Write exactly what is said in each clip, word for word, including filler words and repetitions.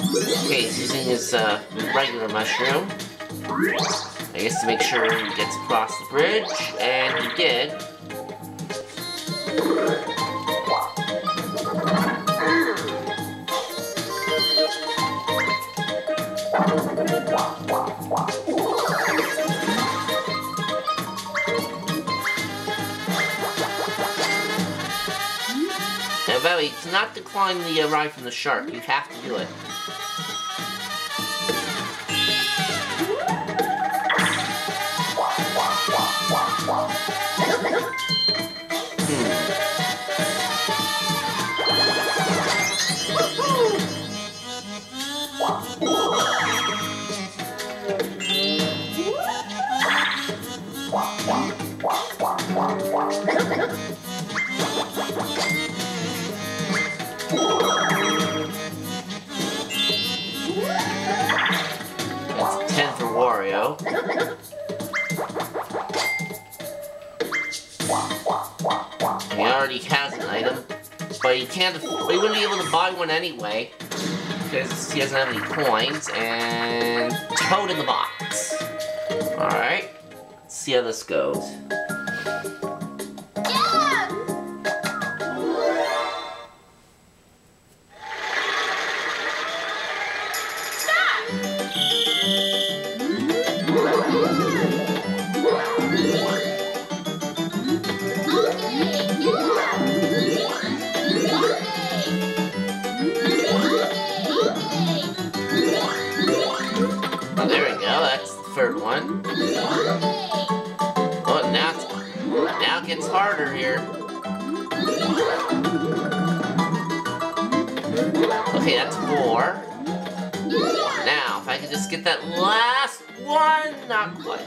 Okay, he's using his uh, regular mushroom. I guess to make sure he gets across the bridge, and he did. Now, by the way, you cannot decline the uh, ride from the shark. You have to do it. That's ten for Wario. He already has an item, but he can't. But he wouldn't be able to buy one anyway because he doesn't have any coins. And Toad in the box. All right, let's see how this goes. Oh, there we go. That's the third one. Oh, now it's, now it gets harder here. Okay, that's four. Now, if I could just get that last one, not quite.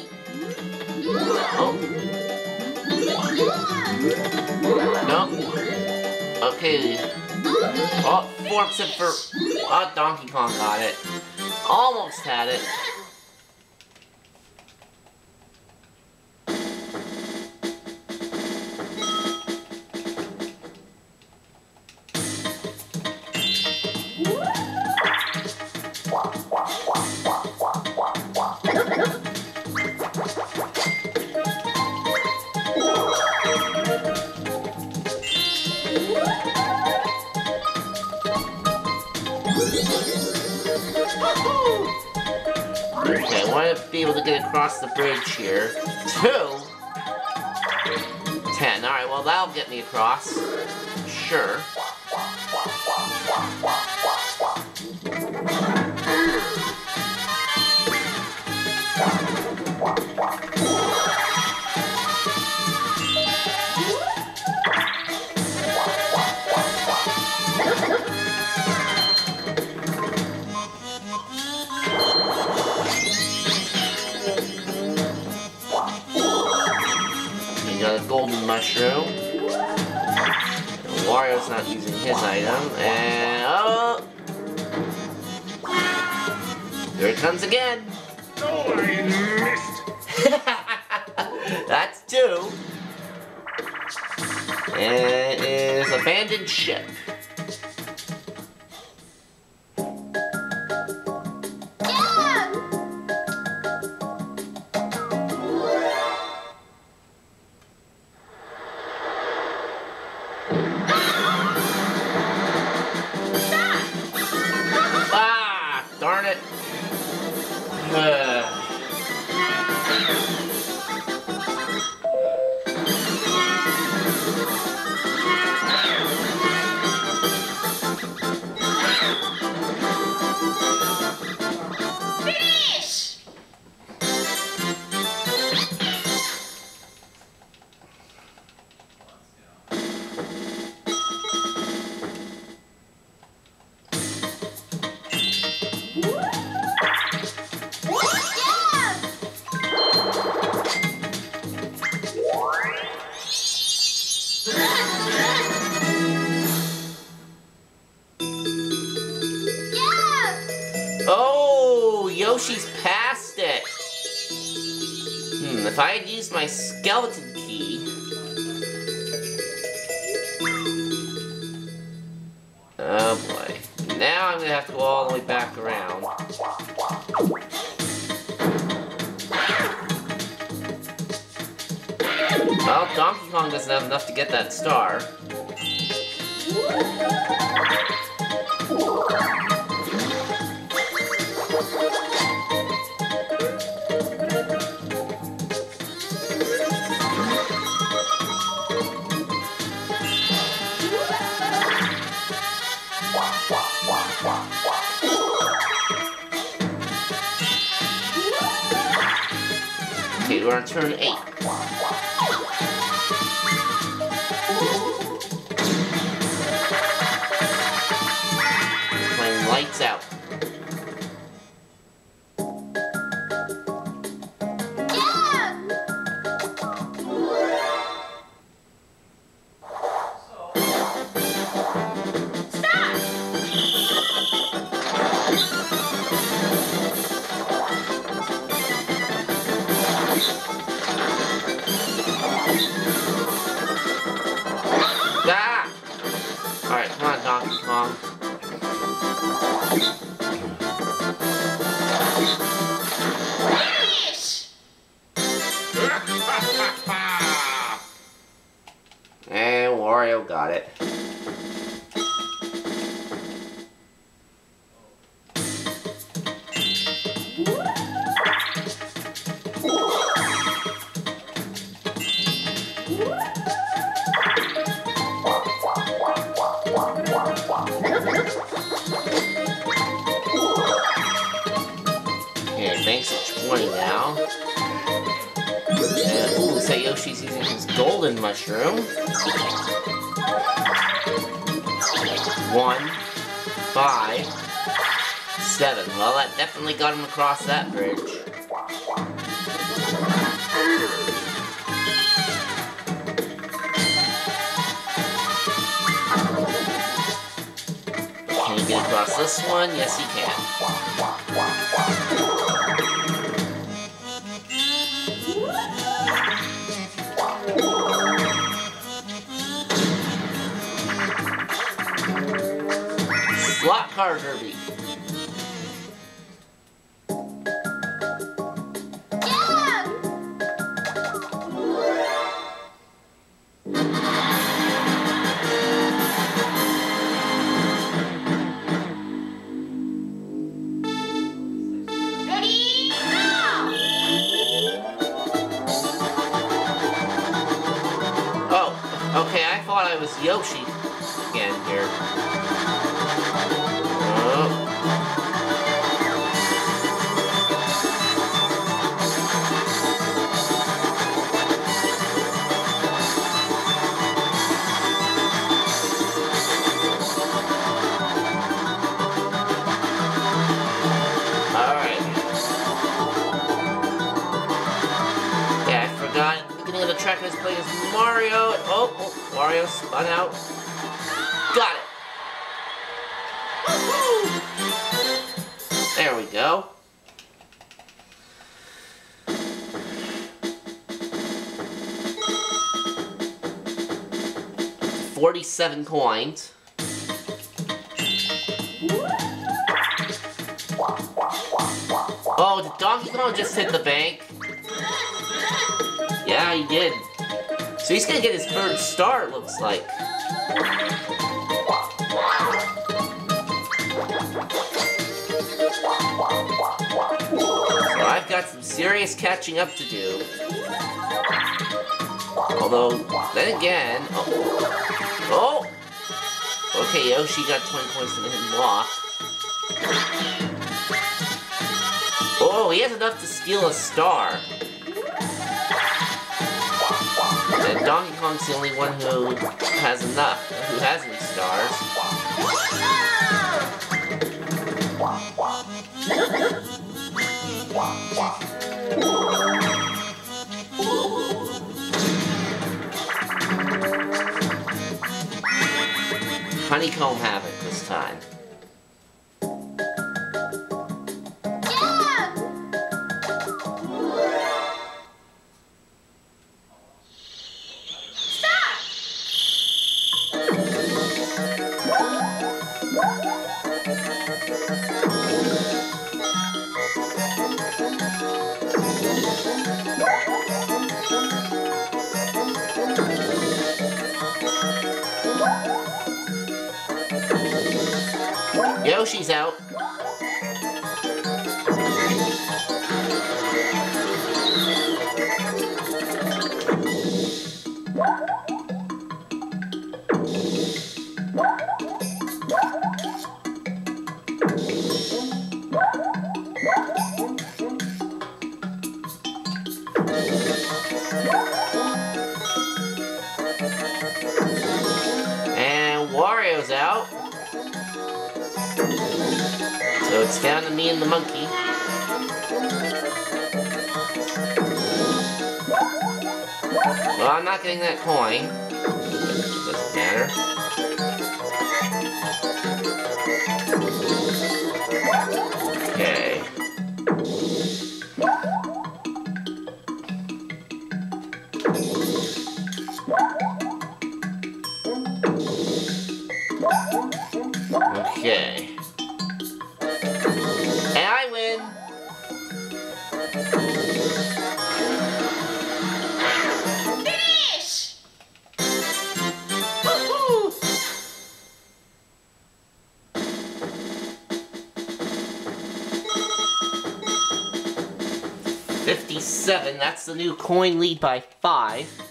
Oh. Nope. Okay. Oh, four except for... Oh, Donkey Kong got it. Almost had it. Okay, I want to be able to get across the bridge here. Two. Ten. Alright, well that'll get me across. Sure. Got a golden mushroom. Wario's not using his item, and oh, there it comes again. Oh, I missed. That's two. And it is abandoned ship. Darn it. Uh. Finish! Oh, Yoshi's past it. Hmm, if I had used my skeleton key. Oh boy. Now I'm gonna have to go all the way back around. Well, Donkey Kong doesn't have enough to get that star. Okay, we're on turn eight. Playing lights out. Alright, come on, Donkey Kong. And Wario got it. Okay, banks at twenty now. And, ooh, looks like Yoshi's using his golden mushroom. One, five, seven. Well, that definitely got him across that bridge. Can he get across this one? Yes, he can. Slot car derby. Okay, I thought I was Yoshi again here. Oh. Alright. Yeah, I forgot at the beginning of the track I was playing as Mario. Oh, oh, Wario spun out. Got it! There we go. Forty-seven coins. Oh, did Donkey Kong just hit the bank? Yeah, he did. So he's gonna get his third star, it looks like. So I've got some serious catching up to do. Although, then again... Oh! Oh! Okay, Yoshi got twenty points for the hidden block. Oh, he has enough to steal a star. And Donkey Kong's the only one who has enough, who has any stars. Honeycomb Havoc this time. Yoshi's out. And Wario's out. So it's down to me and the monkey. Well, I'm not getting that coin. Doesn't matter. Okay. Okay. And I win! Finish! Woohoo! fifty-seven, that's the new coin lead by five.